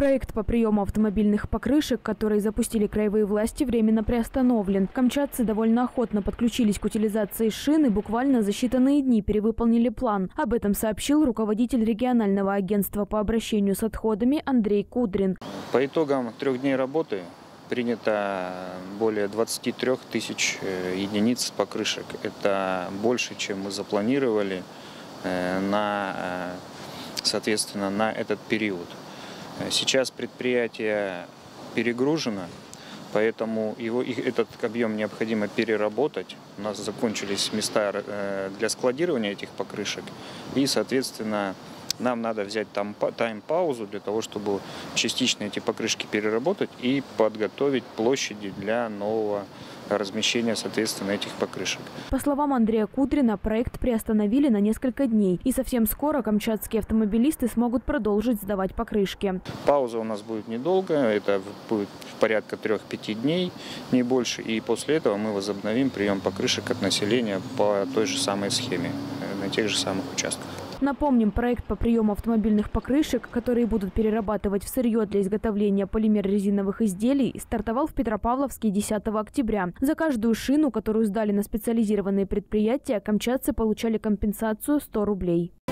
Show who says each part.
Speaker 1: Проект по приему автомобильных покрышек, который запустили краевые власти, временно приостановлен. Камчатцы довольно охотно подключились к утилизации шин и буквально за считанные дни перевыполнили план. Об этом сообщил руководитель регионального агентства по обращению с отходами Андрей Кудрин.
Speaker 2: По итогам 3 дней работы принято более 23 тысяч единиц покрышек. Это больше, чем мы запланировали соответственно, на этот период. Сейчас предприятие перегружено, поэтому этот объем необходимо переработать. У нас закончились места для складирования этих покрышек, и, соответственно, нам надо взять тайм-паузу для того, чтобы частично эти покрышки переработать и подготовить площади для нового размещения, соответственно, этих покрышек.
Speaker 1: По словам Андрея Кудрина, проект приостановили на несколько дней. И совсем скоро камчатские автомобилисты смогут продолжить сдавать покрышки.
Speaker 2: Пауза у нас будет недолгая, это будет порядка 3-5 дней, не больше. И после этого мы возобновим прием покрышек от населения по той же самой схеме, на тех же самых участках.
Speaker 1: Напомним, проект по приему автомобильных покрышек, которые будут перерабатывать в сырье для изготовления полимер-резиновых изделий, стартовал в Петропавловске 10 октября. За каждую шину, которую сдали на специализированные предприятия, камчатцы получали компенсацию 100 рублей.